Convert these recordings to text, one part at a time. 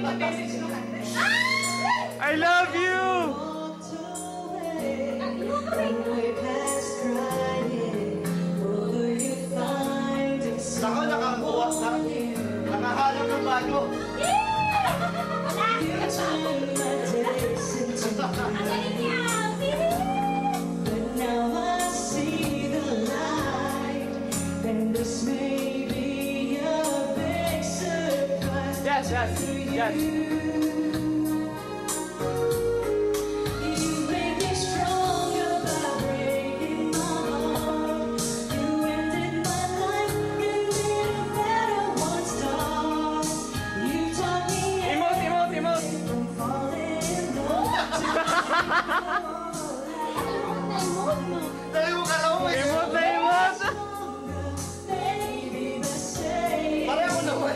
I love you! Saka nakakuha ka. Nakahalo ng bago. Yes, yes, yes. Tayo ka lang. Imot na imot! Pareho naman.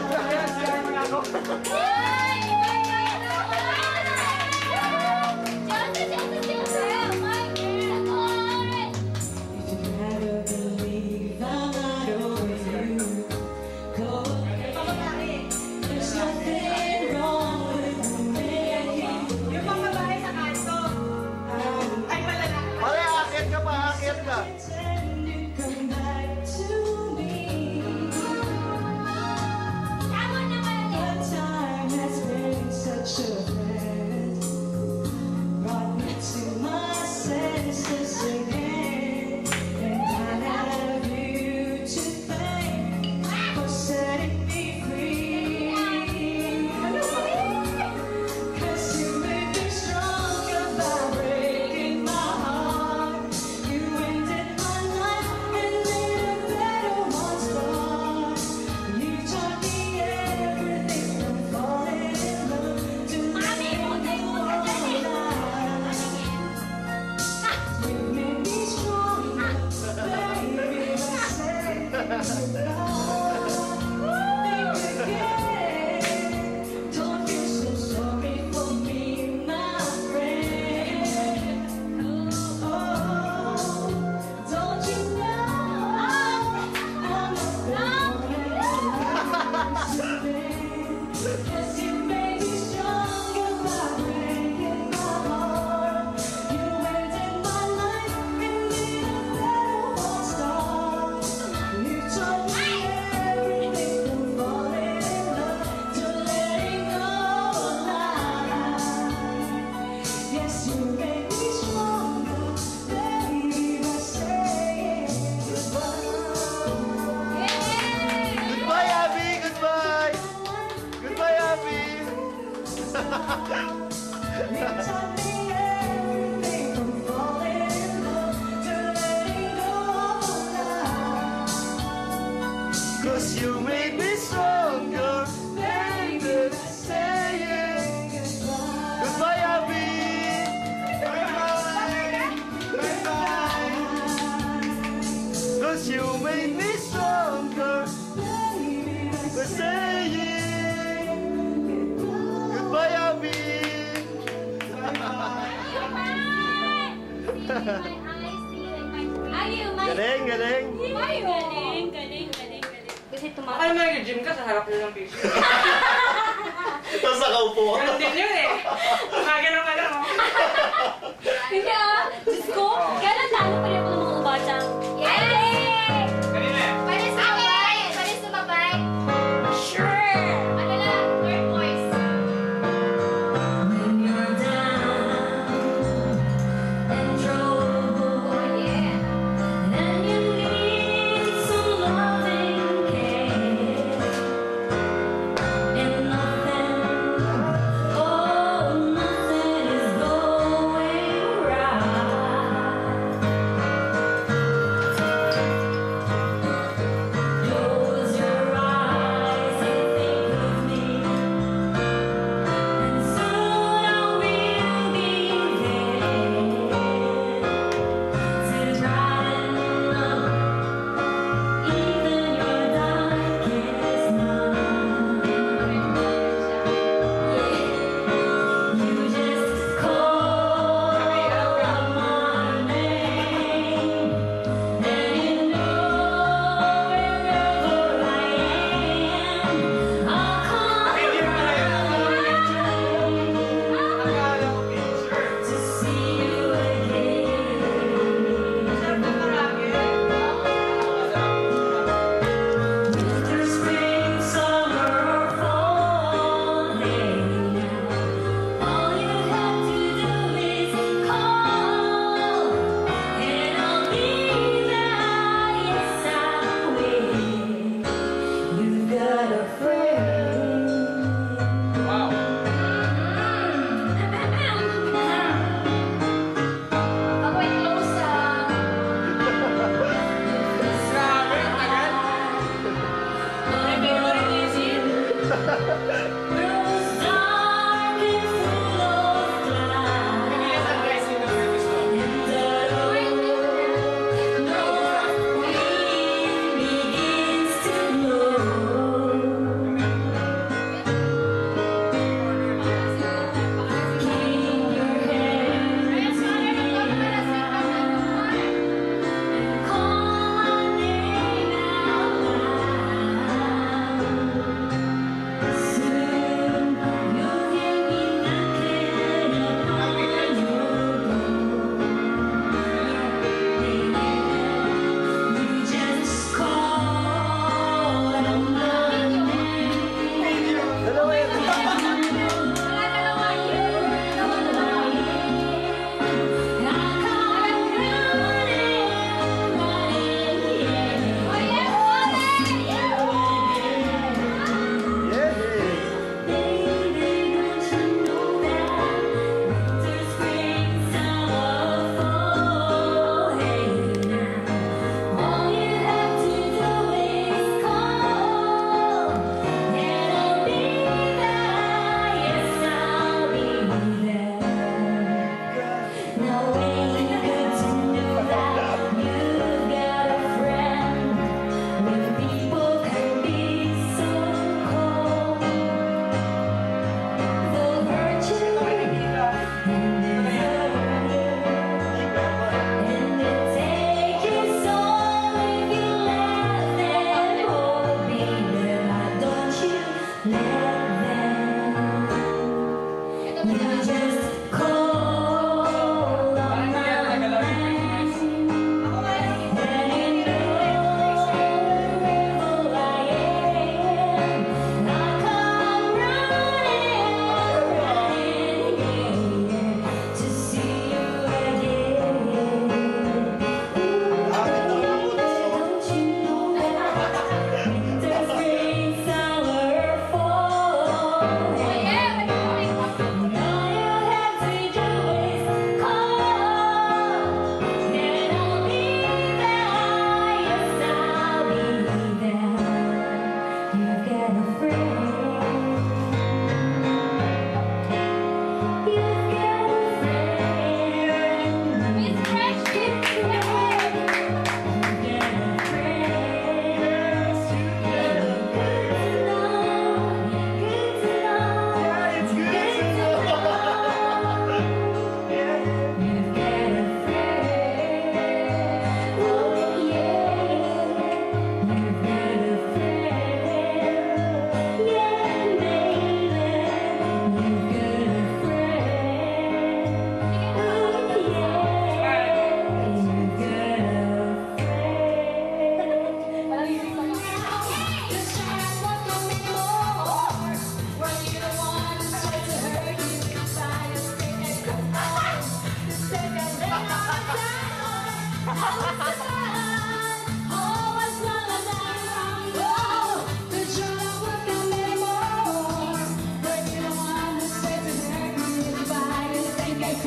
Pare, akit ka pa, akit ka. Goodbye, Abbey. Goodbye. Goodbye, Abbey. Cause you made me stronger. Baby, saying goodbye, Abbey. Bye-bye. Bye-bye. Cause you made me stronger. We're saying goodbye, Abbey. Galing, galing. Kasi tumakas. Akala mo nag-gym ka sa harap nyo ng picture. Tapos nakaupo. Ganun din yun eh. Gano'n ka lang. Hindi ah. Diyos ko, kailan talo pa rin ako ng mga ubatang? Yay! Kanina eh. Pwede sumabay! Pwede sumabay! Sure! Ano lang? Third voice. When you're down and trouble, oh yeah. And you need some loving care. And nothing, oh nothing is going right.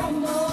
know